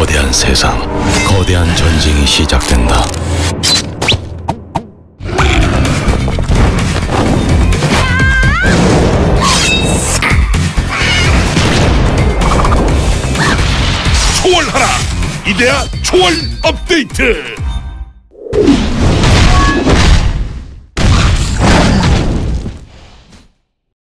거대한 세상, 거대한 전쟁이 시작된다. 초월하라! 이데아 초월 업데이트!